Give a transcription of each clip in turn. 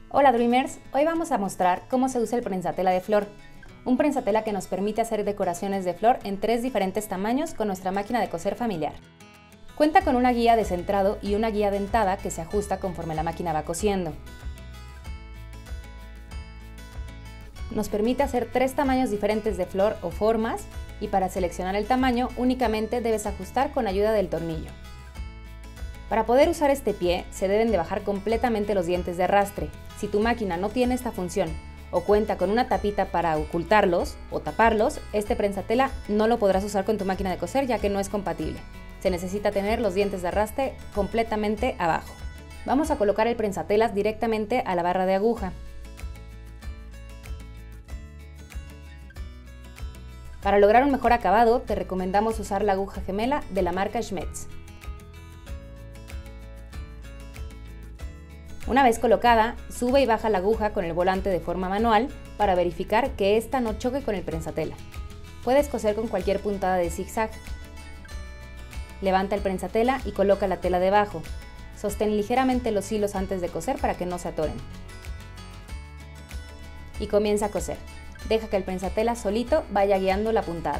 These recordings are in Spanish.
Hola Dreamers, hoy vamos a mostrar cómo se usa el prensatela de flor. Un prensatela que nos permite hacer decoraciones de flor en 3 diferentes tamaños con nuestra máquina de coser familiar. Cuenta con una guía de centrado y una guía dentada que se ajusta conforme la máquina va cosiendo. Nos permite hacer 3 tamaños diferentes de flor o formas y para seleccionar el tamaño únicamente debes ajustar con ayuda del tornillo. Para poder usar este pie se deben de bajar completamente los dientes de arrastre. Si tu máquina no tiene esta función o cuenta con una tapita para ocultarlos o taparlos, este prensatela no lo podrás usar con tu máquina de coser ya que no es compatible. Se necesita tener los dientes de arrastre completamente abajo. Vamos a colocar el prensatelas directamente a la barra de aguja. Para lograr un mejor acabado, te recomendamos usar la aguja gemela de la marca Schmetz. Una vez colocada, sube y baja la aguja con el volante de forma manual para verificar que ésta no choque con el prensatela. Puedes coser con cualquier puntada de zigzag. Levanta el prensatela y coloca la tela debajo. Sostén ligeramente los hilos antes de coser para que no se atoren. Y comienza a coser. Deja que el prensatela solito vaya guiando la puntada.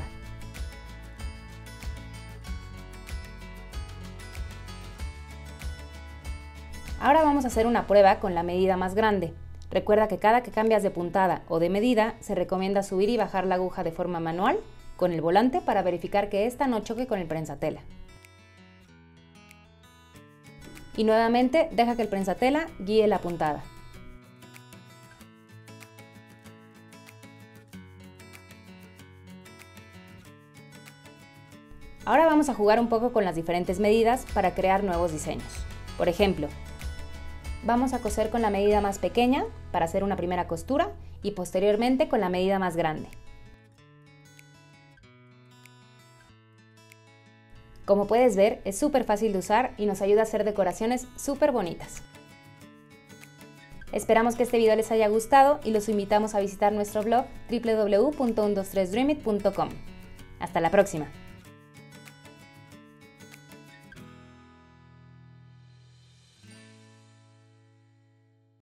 Ahora vamos a hacer una prueba con la medida más grande. Recuerda que cada que cambias de puntada o de medida, se recomienda subir y bajar la aguja de forma manual con el volante para verificar que ésta no choque con el prensatela. Y nuevamente deja que el prensatela guíe la puntada. Ahora vamos a jugar un poco con las diferentes medidas para crear nuevos diseños. Por ejemplo, vamos a coser con la medida más pequeña para hacer una primera costura y posteriormente con la medida más grande. Como puedes ver, es súper fácil de usar y nos ayuda a hacer decoraciones súper bonitas. Esperamos que este video les haya gustado y los invitamos a visitar nuestro blog www.123dreamit.com. Hasta la próxima.